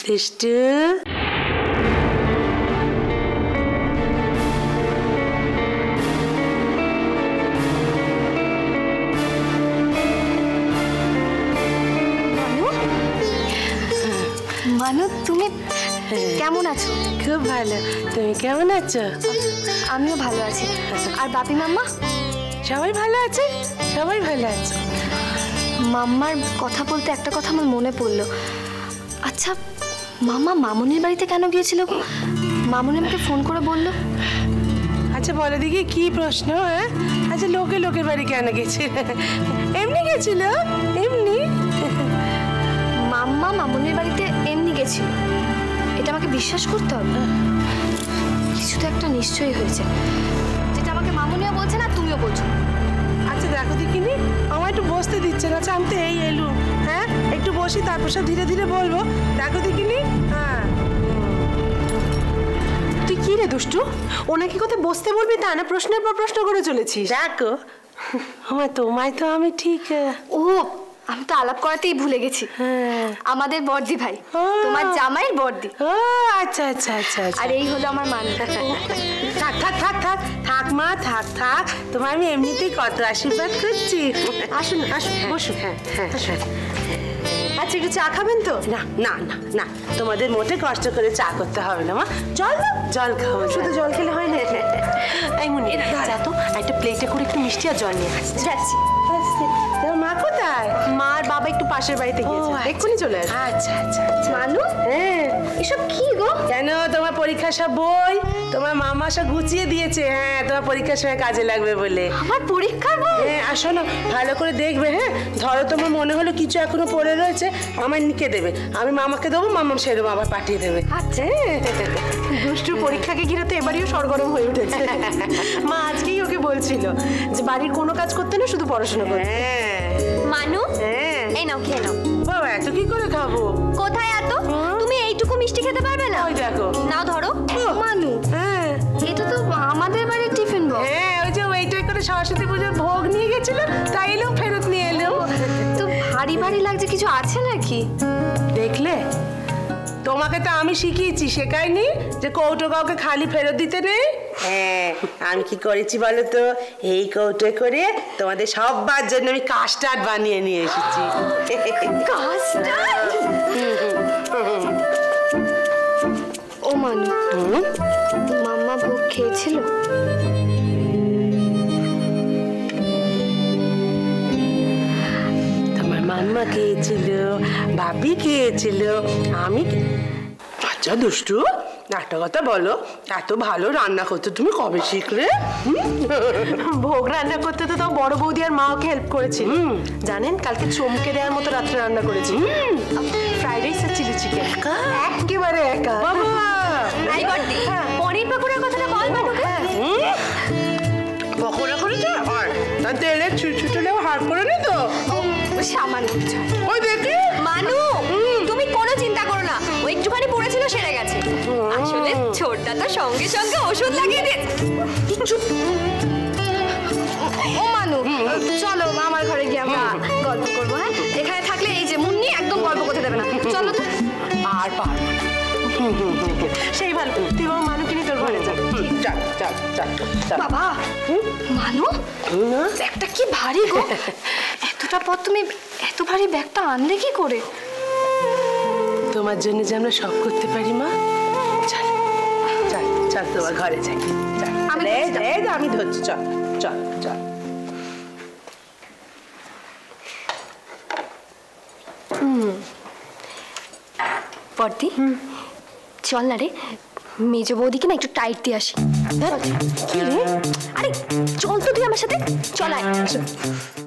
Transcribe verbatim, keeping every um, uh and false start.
দুষ্টু মানু, তুমি কেমন আছো? খুব ভালো। তুমি কেমন আছো? আমিও ভালো আছি। আর বাপি মাম্মা? সবাই ভালো আছে, সবাই ভালো আছে। মাম্মার কথা বলতে একটা কথা আমার মনে পড়লো। আচ্ছা, মাম্মা মামুনির বাড়িতে কেন গিয়েছিল? মামুনি আমাকে ফোন করে বললো। আচ্ছা বলো দেখি কি প্রশ্ন? হ্যাঁ, আচ্ছা লোকে লোকের বাড়ি কেন গেছিল? এমনি গেছিল? এমনি? মাম্মা মামুনির বাড়িতে এমনি গেছিল, এটা আমাকে বিশ্বাস করতে হবে। কিছু তো একটা নিশ্চয়ই হয়েছে, যেটা আমাকে মামুনিও বলছে না, তুমিও বলছো। আচ্ছা দেখো দেখিনি, আমার একটু বসতে দিচ্ছে না। আচ্ছা আমি তো এই এলুম, হ্যাঁ একটু বসি, তারপর সব ধীরে ধীরে বলবো। দেখো দেখিনি। হ্যাঁ তুই কি রে দুষ্টু, ওনাকে কোথায় বসতে বলবি তা না প্রশ্নের পর প্রশ্ন করে চলেছিস। দেখো আমার তোমায় তো আমি ঠিক। ও, আমি তো আলাপ করাতেই ভুলে গেছি। হ্যাঁ, আমাদের বর্দি ভাই, তোমার জামাইয়ের বর্দি। ও আচ্ছা আচ্ছা আচ্ছা। আর এই হলো আমার মান। থাক থাক থাক থাক থাক মা, থাক থাক, তোমার আমি এমনিতেই কত আশীর্বাদ করছি। আসুন আসুন বসুন। হ্যাঁ হ্যাঁ হ্যাঁ। আচ্ছা একটু চা খাবেন তো? না না না না, তোমাদের মোটে কষ্ট করে চা করতে হবে না মা। জল দাও, জল খাবো। শুধু জল খেলে হয় না? এই মুনি যা তো, একটা প্লেটে করে একটু মিষ্টি আর জল নিয়ে আসছি। যাচ্ছি। মা কোথায়? মা আর বাবা একটু পাশের বাড়িতে গিয়েছে, এক্ষুনি চলে আসবে। আচ্ছা আচ্ছা আচ্ছা। মানু, হ্যাঁ এসব কি গো? কেন, তোমার পরীক্ষার সব বই তোমার মামা সব গুছিয়ে দিয়েছে। হ্যাঁ, তোমার পরীক্ষার সময় কাজে লাগবে বলে। আমার পরীক্ষার বই? হ্যাঁ আসো না, ভালো করে দেখবে। হ্যাঁ, ধরো তোমার মনে হলো কিছু এখনো পড়ে রয়েছে, আমার নিকে দেবে, আমি মামাকে দেবো, মামা সেরকম আবার পাঠিয়ে দেবে। আচ্ছা। দুষ্টুর পরীক্ষাকে ঘিরে তো এবারেও সরগরম হয়ে উঠেছে। মা আজকেই ওকে বলছিল যে বাড়ির কোনো কাজ করতে না, শুধু পড়াশোনা করতে। হ্যাঁ মানু, হ্যাঁ, এই নাও খেয়ে নাও। বাবা এত কি করে খাবো? কোথায় এত? তুমি এইটুকু মিষ্টি খেতে পারবে না? ওই দেখো। নাও ধরো। মানু, হ্যাঁ এটা তো আমাদের বাড়ির টিফিন বক্স। হ্যাঁ, ওই যে ওইটাই করে সরস্বতী পুজোর ভোগ নিয়ে গেছিল, তাই এলো ফেরত নিয়ে এলো। তো ভারী ভারী লাগছে, কিছু আছে নাকি? দেখলে, তোমাকে তো আমি শিখিয়েছি, শেখাইনি যে কৌটো কাউকে খালি ফেরত দিতে নেই। হ্যাঁ, আমি কি করেছি বলো তো, এই কৌটো করে তোমাদের সবার জন্য আমি কাস্টার্ড বানিয়ে নিয়ে এসেছি। কাস্টার্ড? ও মানু, মাম্মা ভোগ খেয়েছিল? তোমার মাম্মা খেয়েছিল, ভাবি খেয়েছিল, আমি। আচ্ছা দুষ্টু, একটা কথা বলো, এত ভালো রান্না করতে তুমি কবে শিখলে? ভোগ রান্না করতে তো তাও বড় বৌদি আর মা ওকে হেল্প করেছিল। জানেন, কালকে চমকে দেওয়ার মতো রাত্রে রান্না করেছি। ফ্রাইড রাইস আর চিলি চিকেন একেবারে একা। এই বর্দি, পনির পাকোড়ার কথাটা বল মানুকে। পকোড়া করেছো? আর তার তেলে ছুটলেও হাত করে নি তো? সামান্য। ওই দেখি মানু, তুমি কোনো চিন্তা করো না, ও একটুখানি পড়েছিল, সেরে গেছে। আসলে ছোটটা তো সঙ্গে সঙ্গে ওষুধ লাগিয়ে দিয়েছে। চুপ। ও মানু, চলো আমার ঘরে গিয়ে আমরা গল্প করবো। হ্যাঁ, এখানে থাকলে এই যে মুন্নি একদম গল্প করতে দেবে না। চলো তো। আর পারবো না। সেই ভালো, তুই বাবা মানুকে নিয়ে তোর ঘরে যা। চল চল চল চল। বাবা, মানু, ব্যাগটা কি ভারী গো। এতটা পথ তুমি এত ভারী ব্যাগটা আনলে কি করে? তোমার জন্য যে আমরা সব করতে পারি মা। চল চল চল, তোমার ঘরে যাই। আমি আমি ধরছি, চল চল চল। বর্দি, চল না রে, মেজ বৌদিকে না একটু টাইট দিয়ে আসি। কি রে? আরে চল তো তুই আমার সাথে, চল আয়।